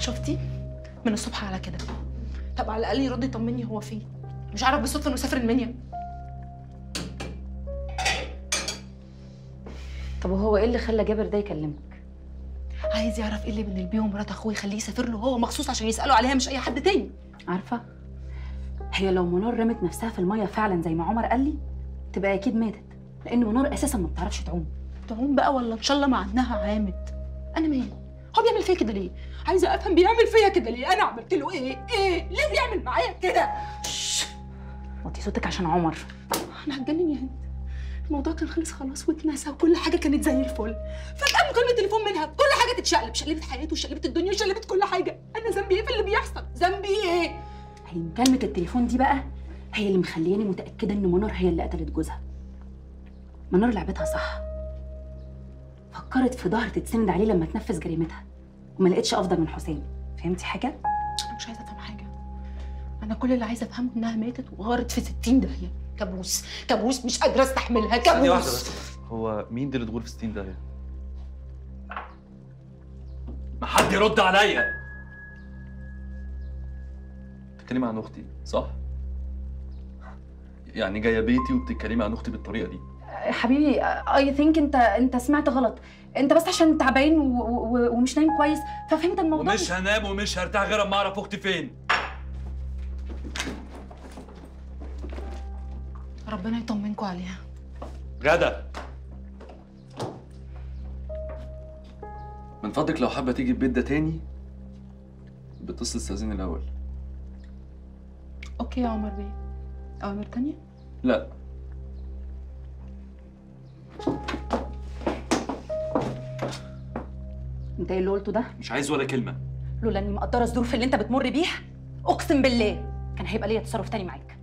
شفتي؟ من الصبح على كده. طب على الاقل يرد يطمني هو فين. مش عارف بالصدفه انه سافر المنيا. طب وهو ايه اللي خلى جابر ده يكلمك؟ عايز يعرف ايه اللي بين البيه ومرات اخوه يخليه يسافر له هو مخصوص عشان يسالوا عليها مش اي حد تاني. عارفه، هي لو منار رمت نفسها في الميه فعلا زي ما عمر قال لي تبقى اكيد ماتت، لان منار اساسا ما بتعرفش تعوم. تعوم بقى ولا ان شاء الله مع انها عامت. انا مالي؟ هو بيعمل فيا كده ليه؟ عايزه افهم بيعمل فيا كده ليه؟ انا عملت له ايه؟ ليه بيعمل معايا كده؟ وطي صوتك عشان عمر. انا هتجنن يا هند. الموضوع كان خلص خلاص واتنسى وكل حاجه كانت زي الفل. فجاه مكالمه تليفون منها كل حاجه تتشقلب، شقلبت حياته وشقلبت الدنيا وشقلبت كل حاجه. انا ذنبي ايه في اللي بيحصل؟ ذنبي ايه؟ هي مكالمه التليفون دي بقى هي اللي مخلياني متاكده ان منار هي اللي قتلت جوزها. منار لعبتها صح، فكرت في ظهر تتسند عليه لما تنفذ جريمتها وما لقيتش افضل من حسام. فهمتي حاجه؟ انا مش عايزه افهم حاجه. انا كل اللي عايزه افهمه انها ماتت وغارت في 60 داهيه. كابوس كابوس مش قادره استحملها. كابوس. ثانية واحدة بس. هو مين دي اللي تغور في 60 داهية؟ ما حد يرد عليا. بتتكلمي عن اختي صح؟ يعني جايه بيتي وبتتكلمي عن اختي بالطريقه دي؟ حبيبي اي ثينك انت سمعت غلط. انت بس عشان تعبان ومش نايم كويس ففهمت الموضوع. ومش هنام ومش هرتاح غير اما اعرف اختي فين. ربنا يطمنكم عليها. غدا، من فضلك لو حابه تيجي البيت ده تاني بتصل استاذين الاول. اوكي يا عمر بيه. اوامر تانية؟ لا. انت ايه اللي قلته ده؟ مش عايز ولا كلمه. لولا اني مقدره الظروف اللي انت بتمر بيها اقسم بالله كان هيبقى ليا تصرف تاني معاك.